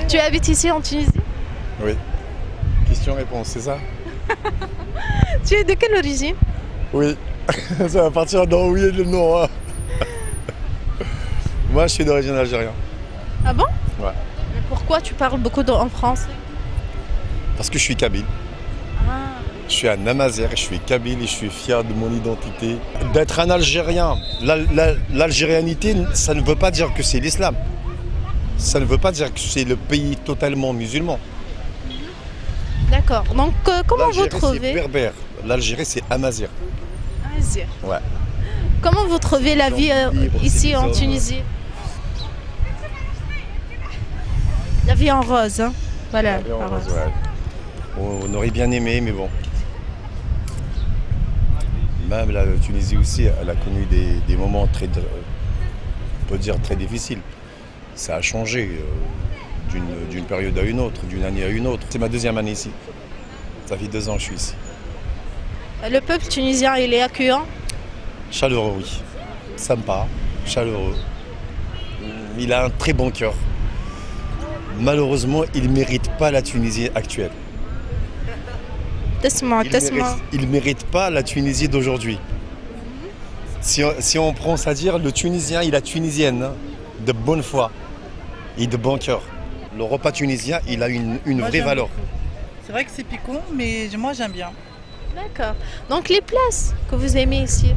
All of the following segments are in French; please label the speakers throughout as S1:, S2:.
S1: Tu habites ici en Tunisie?
S2: Oui. Question-réponse, c'est ça?
S1: Tu es de quelle origine?
S2: Oui. Ça va partir dans oui et le non. Hein. Moi, je suis d'origine algérienne.
S1: Ah bon?
S2: Ouais.
S1: Mais pourquoi tu parles beaucoup en français?
S2: Parce que je suis kabyle.
S1: Ah,
S2: Je suis un Amazigh, je suis kabyle et je suis fier de mon identité. D'être un Algérien, l'algérianité, ça ne veut pas dire que c'est l'islam. Ça ne veut pas dire que c'est le pays totalement musulman.
S1: d'accord. Donc, comment vous
S2: L'Algérie, c'est
S1: trouvez?
S2: berbère. L'Algérie, c'est Amazigh.
S1: Vas-y.
S2: Ouais.
S1: Comment vous trouvez la vie
S2: libre, c'est
S1: ici
S2: des
S1: en
S2: hommes.
S1: Tunisie? La vie en rose, hein? Voilà. en rose.
S2: Ouais. On aurait bien aimé, mais bon. Même la Tunisie aussi, elle a connu des moments très, on peut dire très difficiles. Ça a changé d'une période à une autre, d'une année à une autre. C'est ma deuxième année ici. Ça fait 2 ans que je suis ici.
S1: Le peuple tunisien, il est accueillant?
S2: Chaleureux, oui. Sympa, chaleureux. Il a un très bon cœur. Malheureusement, il ne mérite pas la Tunisie actuelle. Il ne mérite pas la Tunisie d'aujourd'hui. Si on prend ça à dire, le Tunisien et la Tunisienne, hein, de bonne foi et de bon cœur. Le repas tunisien, il a une
S3: Moi,
S2: vraie
S3: j'aime
S2: valeur.
S3: beaucoup. C'est vrai que c'est piquant, mais moi j'aime bien.
S1: D'accord. Donc, les places que vous aimez ici?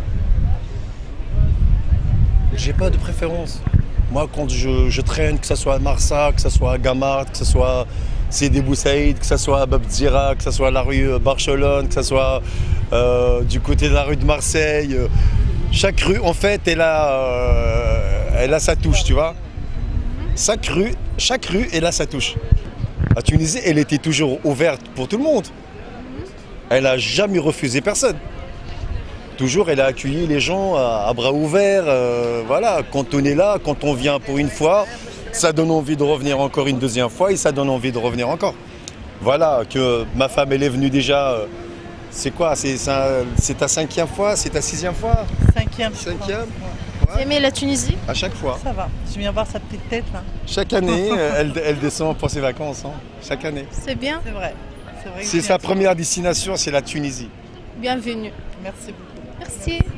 S2: J'ai pas de préférence. Moi, quand je traîne, que ce soit à Marsa, que ce soit à Gamard, que ce soit Sidi Bou Saïd, que ce soit à Babzira, que ce soit à la rue Barcelone, que ce soit du côté de la rue de Marseille. Chaque rue, en fait, elle a sa touche, tu vois. Chaque rue, elle a sa touche. La Tunisie, elle était toujours ouverte pour tout le monde. Elle n'a jamais refusé personne. Toujours, elle a accueilli les gens à bras ouverts. Voilà, quand on est là, quand on vient pour une fois, ça donne envie de revenir encore une deuxième fois et ça donne envie de revenir encore. Voilà, que ma femme, elle est venue déjà. C'est quoi? C'est ta 5e fois? C'est ta 6e fois?
S3: Cinquième. je crois.
S2: 5e?
S1: Vous aimez la Tunisie?
S2: À chaque fois.
S3: Ça va. Je viens voir sa petite tête là.
S2: Chaque année, elle descend pour ses vacances. Hein. Chaque année.
S1: C'est bien.
S3: C'est vrai. C'est vrai que
S2: C'est
S3: je
S2: sa
S3: viens-
S2: première destination, c'est la Tunisie.
S1: Bienvenue.
S3: Merci beaucoup.
S1: Merci.